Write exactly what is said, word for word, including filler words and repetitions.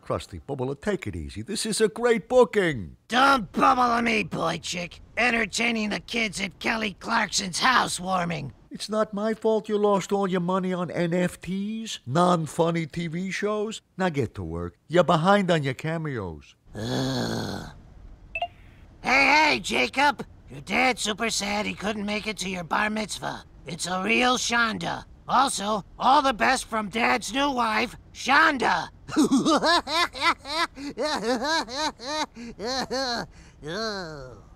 Krusty, Bubble, take it easy. This is a great booking. Don't bubble on me, boy chick. Entertaining the kids at Kelly Clarkson's housewarming. It's not my fault you lost all your money on N F Ts, non-funny T V shows. Now get to work. You're behind on your cameos. Ugh. Hey, hey, Jacob! Your dad's super sad he couldn't make it to your bar mitzvah. It's a real Shonda. Also, all the best from Dad's new wife, Shonda! Oh.